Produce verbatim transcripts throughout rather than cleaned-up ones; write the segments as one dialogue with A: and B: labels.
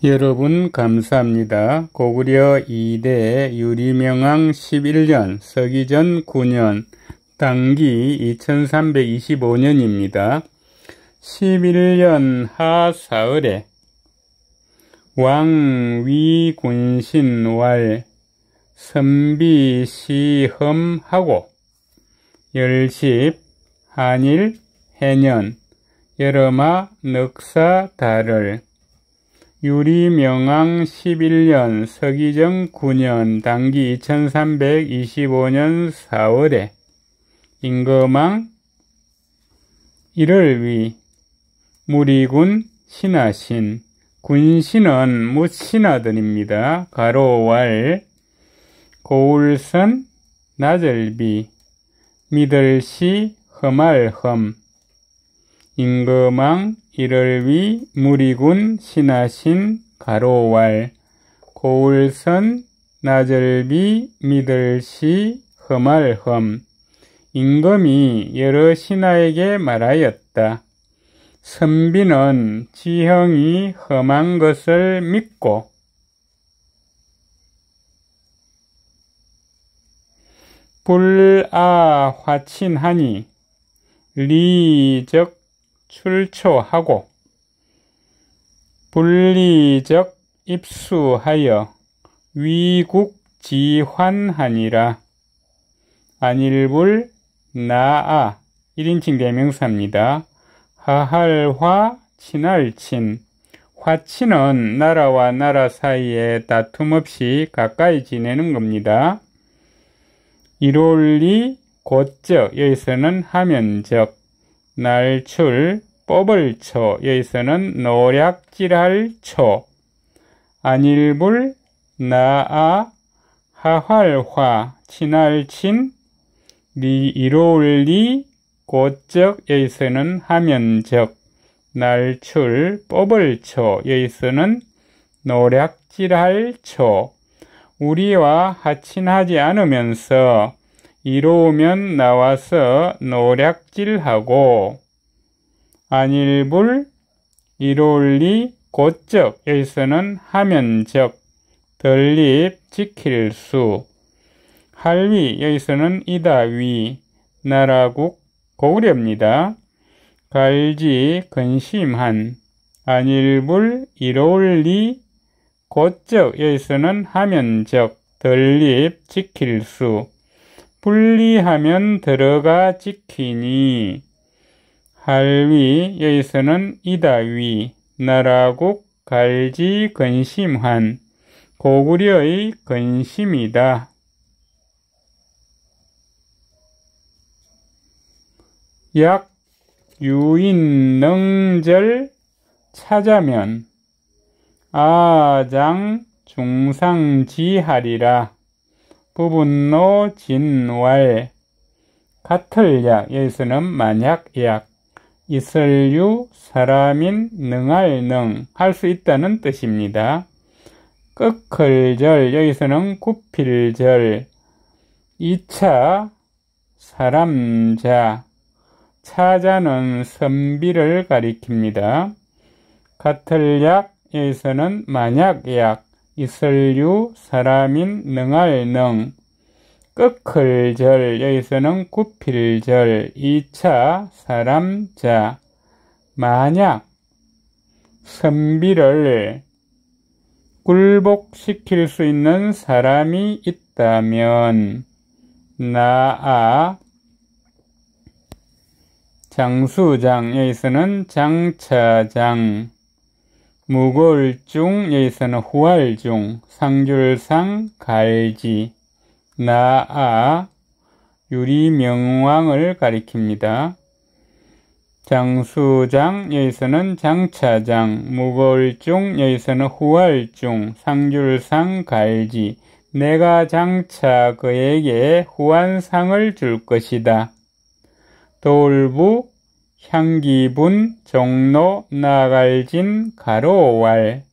A: 여러분 감사합니다. 고구려 이대 유리명왕 십일 년 서기전 구 년 당기 이천삼백이십오 년입니다. 십일 년 하사흘에 왕위군신왈 선비시험하고 열십 한일 해년 여러마 넉사달을 유리명왕 십일 년 서기정 구 년 당기 이천삼백이십오 년 사월에 임금왕 일월위 무리군 신하신 군신은 무신하들입니다. 가로왈 고울선 나절비 미들시 험알험 임금왕 일월위 무리군 신하신 가로왈 고울선 나절비 미들시 험알험 임금이 여러 신하에게 말하였다. 선비는 지형이 험한 것을 믿고 불아 화친하니 리적 출초하고 분리적 입수하여 위국지환하니라. 안일불 나아 일 인칭 대명사입니다. 하할화 친할친 화친은 나라와 나라 사이에 다툼 없이 가까이 지내는 겁니다. 일올리 곧적 여기서는 하면적 날출 뽑을 초 여기서는 노략질할 초 안일불 나아 하활화 친할친 리 이로울리 곧적 여기서는 하면적 날출 뽑을 초 여기서는 노략질할 초 우리와 하친하지 않으면서 이로우면 나와서 노략질하고 안일불 이로울리 곧적 여기서는 하면적 덜립 지킬 수 할위 여기서는 이다위 나라국 고구려입니다. 갈지 근심한 안일불 이로울리 곧적 여기서는 하면적 덜립 지킬 수 분리하면 들어가 지키니 할위 여기서는 이다위 나라국 갈지 근심한 고구려의 근심이다. 약 유인능절 찾아면 아장 중상지하리라. 부분노 진왈 같을약 여기서는 만약약 있을유 사람인 능할 능 할 수 있다는 뜻입니다. 끄클절 여기서는 구필절 이 차 사람자 차자는 선비를 가리킵니다. 같을약 여기서는 만약약 있을유 사람인 능할 능 끄클절 여기서는 구필절 이 차 사람자 만약 선비를 굴복시킬 수 있는 사람이 있다면 나아 장수장 여기서는 장차장 무골중 여기서는 후활중 상줄상 갈지 나아 유리명왕을 가리킵니다. 장수장 여기서는 장차장 무골중 여기서는 후활중 상줄상 갈지 내가 장차 그에게 후한상을 줄 것이다. 돌부 향기분 종로 나갈진 가로왈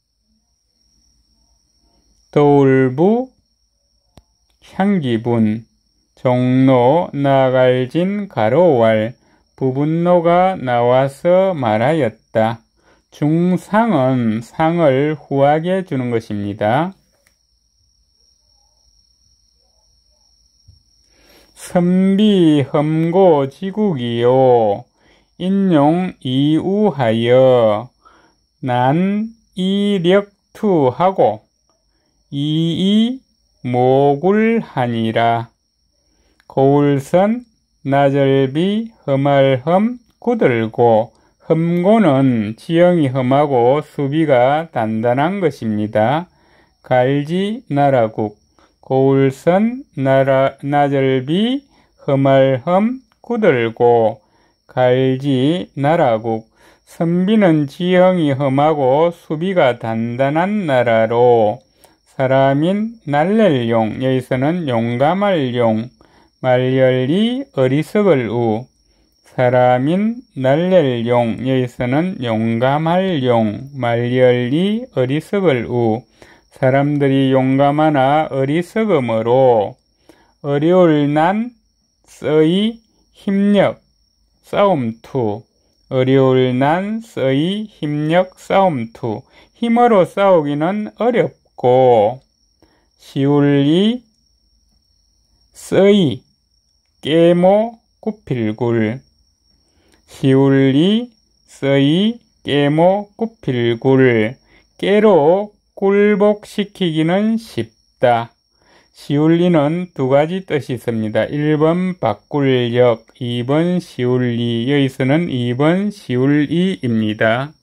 A: 돌부 향기분 종로 나갈진 가로왈 부분노가 나와서 말하였다. 중상은 상을 후하게 주는 것입니다. 선비 험고 지국이요 인용 이우하여 난 이력투하고 이이 모굴하니라. 고울선 나절비 험할험 구들고 험고는 지형이 험하고 수비가 단단한 것입니다. 갈지 나라국 고울선 나라, 나절비 험할험 구들고 갈지 나라국 선비는 지형이 험하고 수비가 단단한 나라로 사람인 날렐용 여기서는 용감할 용 말열리 어리석을 우 사람인 날렐용 여기서는 용감할 용 말열리 어리석을 우 사람들이 용감하나 어리석음으로 어려울 난 써이 힘력 싸움투 어려울 난 써이 힘력 싸움투 힘으로 싸우기는 어렵고 시울리 써이 깨모 구필굴 시울리 써이 깨모 구필굴 깨로 굴복시키기는 쉽다. 시울리는 두 가지 뜻이 있습니다. 일 번 바꿀력, 이 번 시울리, 여기서는 이 번 시울리입니다.